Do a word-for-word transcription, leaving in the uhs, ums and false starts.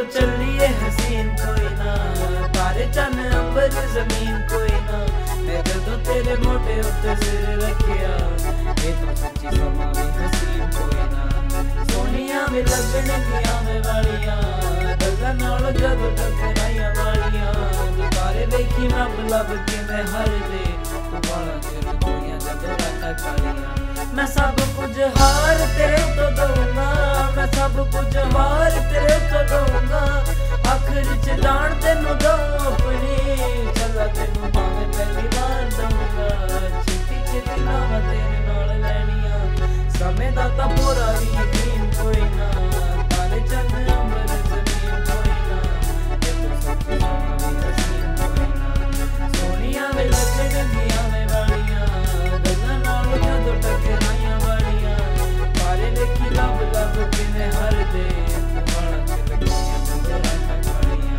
चलिए हसीन कोई ना, तारे चन अंबर जमीन कोई ना, मैं जदों तेरे मोटे उत्ते सिर रखिया, ये तो सच्ची समा भी हसीन कोई ना, सोनिया भी लगन गिया में वालियां, गल्लां नाल जदों टकराइयां वालियां, तारे वेखी रब लब के मैं हर दे, तू बाला चिर होइयां जदों रातां कालियां, मैं सब कुछ हार तेरे तो दूंगा, मैं सब कुछ हार तेरे तो दूंगा, आखिर च जान तेनू दो अपनी, चला तेनू भावें पहली बार दूंगा, छेती छेती नावां तेरे नाल लैनियां, समय दा तां पूरा भी यकीन कोई ना, तारे चंद अंबर जमीन कोई ना, ये तो सच्ची समा भी हसीन कोई ना, सोनिया वे लगन गिया में वालियां, गल्लां नाल जदों टकराइयां वालियां, तारे वेखी लब लब के मैं हर दे, तू बाला चिर होइयां जदों रातां कालियां।